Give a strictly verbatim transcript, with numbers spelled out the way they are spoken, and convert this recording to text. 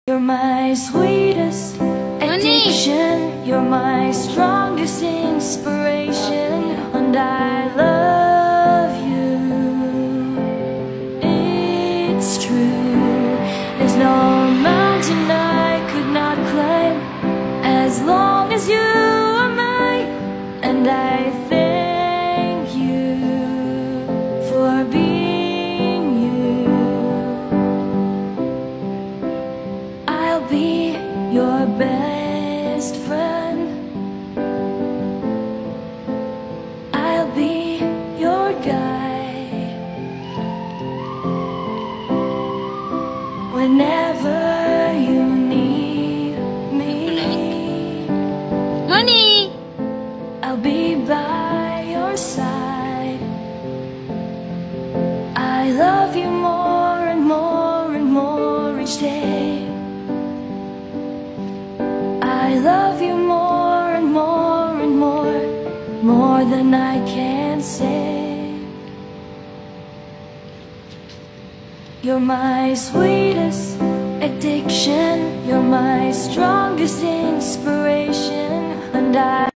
You're my sweetest addiction, you're my strongest inspiration, and I love you. It's true, there's no mountain I could not climb as long as you are mine, and I thank you for being you. I'll be your best friend, I'll be your guide whenever you need me. Honey, I'll be by your side. I love you more and more and more each day. I love you more and more and more, more than I can say. You're my sweetest addiction, you're my strongest inspiration, and I